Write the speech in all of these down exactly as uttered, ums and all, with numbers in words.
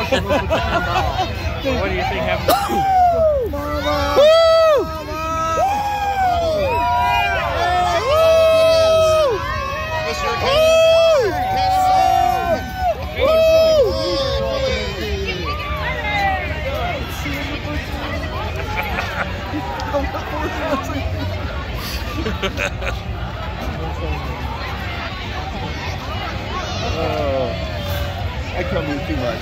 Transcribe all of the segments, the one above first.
What do you think happened? Oh, I come here too much.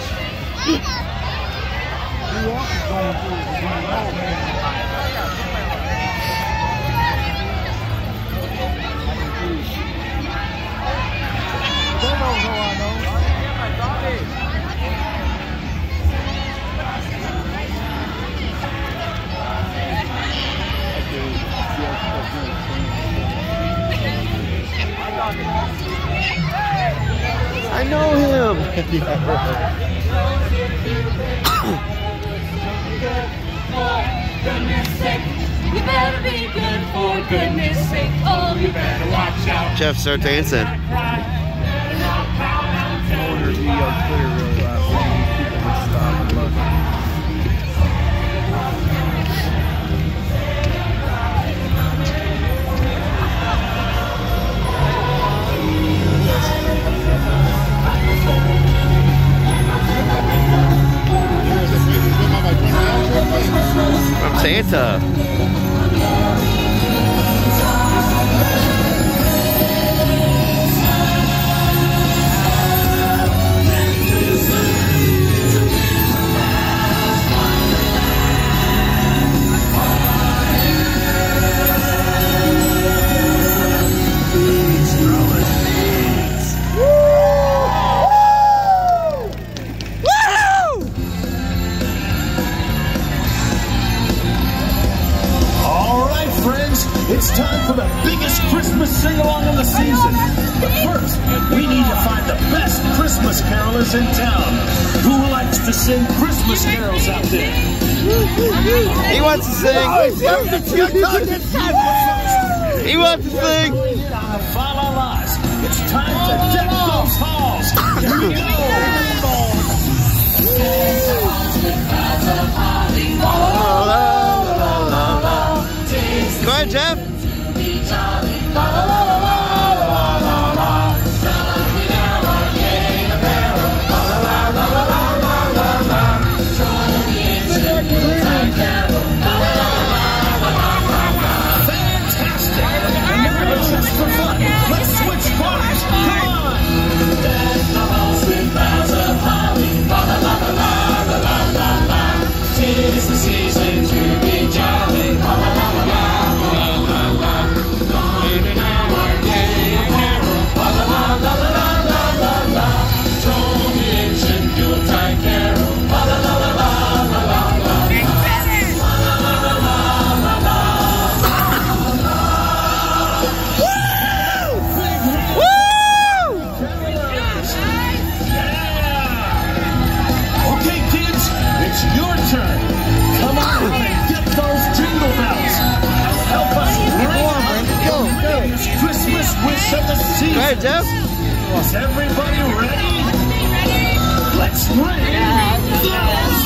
I know him. You better be good for goodness sake. Oh, you better watch out. Jeff, start dancing. From Santa. It's time for the biggest Christmas sing-along of the season. But first, we need to find the best Christmas carolers in town. Who likes to sing Christmas carols out there? He wants to sing. He wants to sing. It's time to deck those halls. Here we go. Go ahead, Jeff. Tis the season to be jolly. La la la la la la la. Join in our gay carol. La la la la la la la la. Join the ancient Yuletide carol. La la la la la la la la. Big Betty. La la la la la la la. Woo! Woo! Yeah. Okay, kids, it's your turn. Come on and get those jingle bells. Help us ring this Christmas wish of the season. Go ahead, Jeff. Is everybody ready? Let's ring those bells.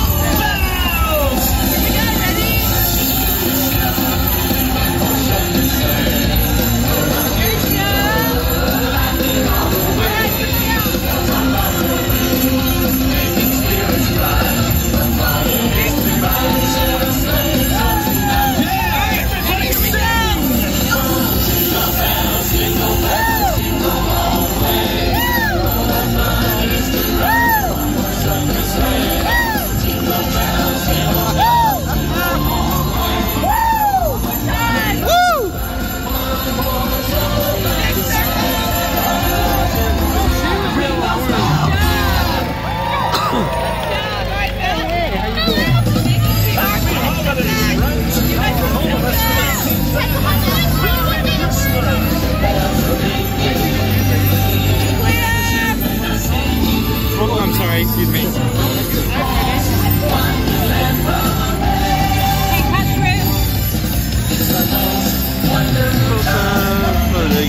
Oh, I'm sorry, excuse me. Wonderful time for the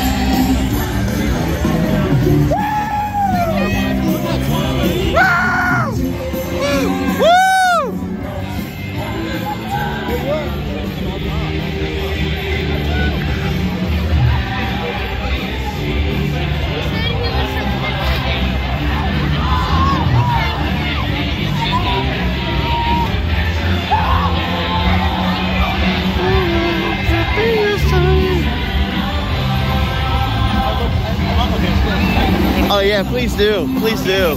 year. Yeah, please do. Please do.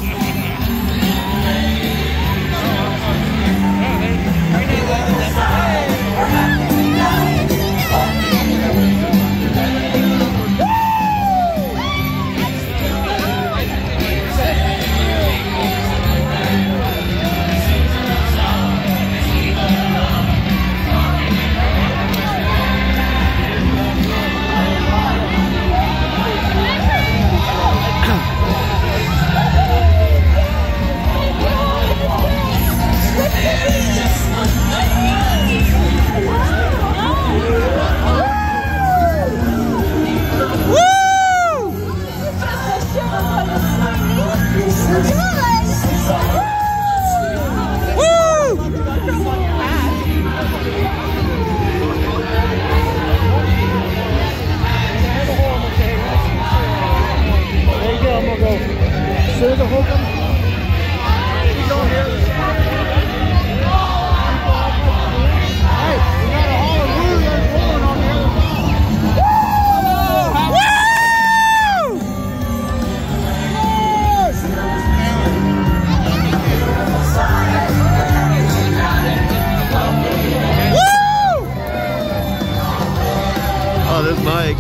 Oh, there's Mike.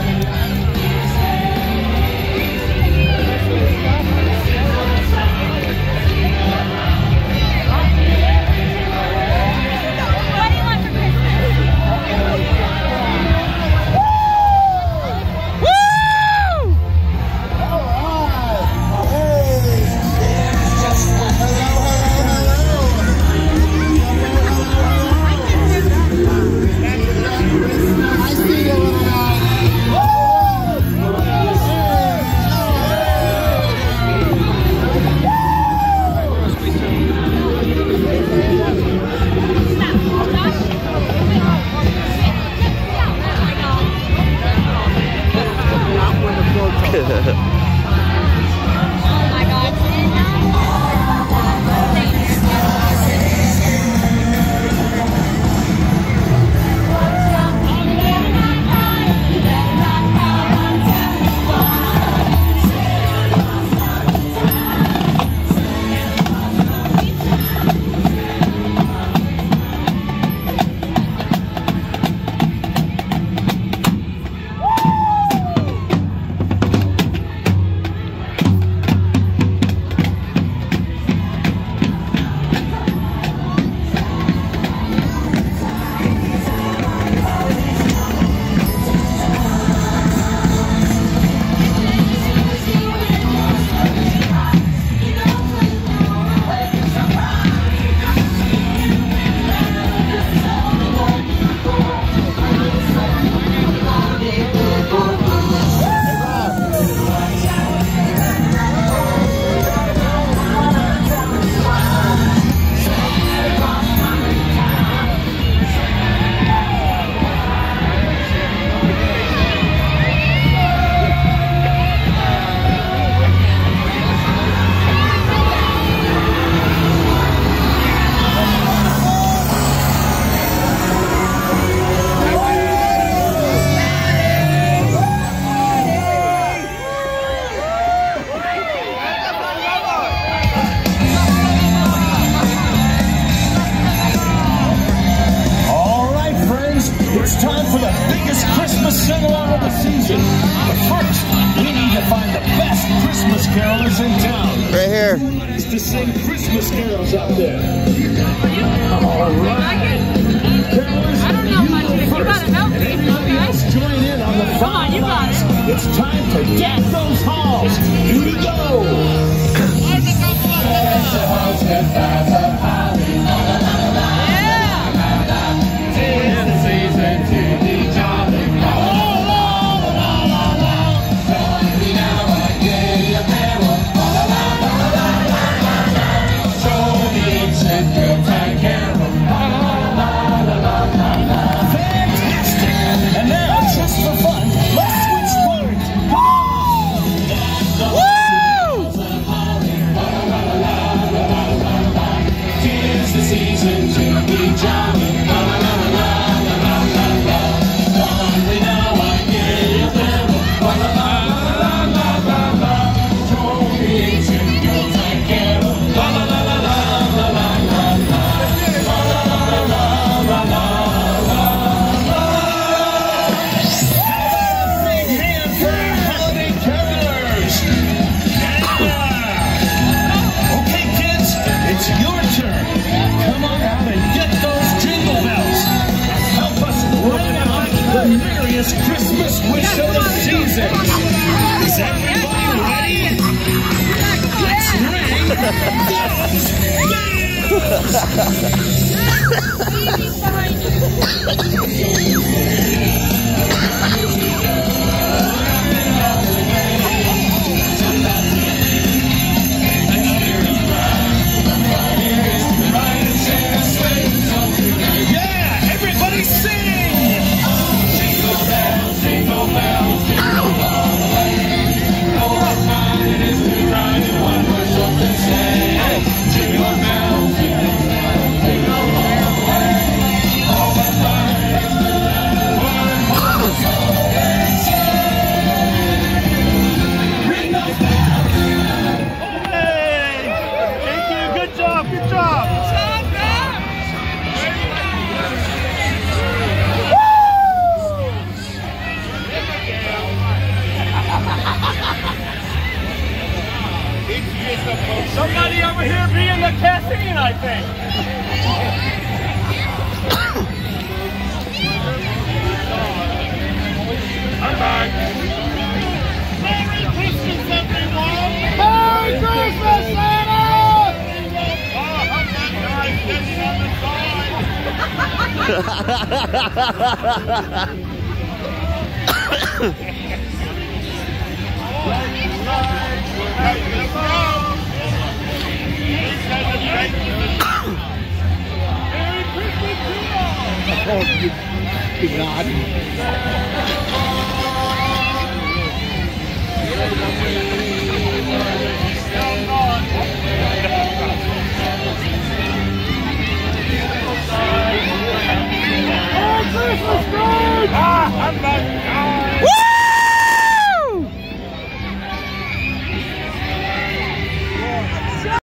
It's time for the biggest Christmas sing-along of the season. But first, we need to find the best Christmas carolers in town. Right here. Who likes to sing Christmas carols out there? All right. Carolers, I don't know you much, go but you first. gotta help me, Everybody okay? else join in on the Come fun on, you got lines. it. It's time to deck those halls. Here we go. biggest Christmas wish of the season. Is everybody ready? Let's ring yeah, everybody sing! Jingle bells, jingle bells, jingle all the way. Oh, what fun it is to ride in one horse open sleigh. Jingle bells, jingle bells, jingle all the way. Oh, what fun it is to ride in one horse open sleigh. Ring those bells. Hey! Thank you. Good job. Good job. Somebody over here being the caffeine, I think. I'm back. Merry Christmas, everyone! Merry Christmas, Santa! Oh, how that guy sitting on the side. Oh, you, you God.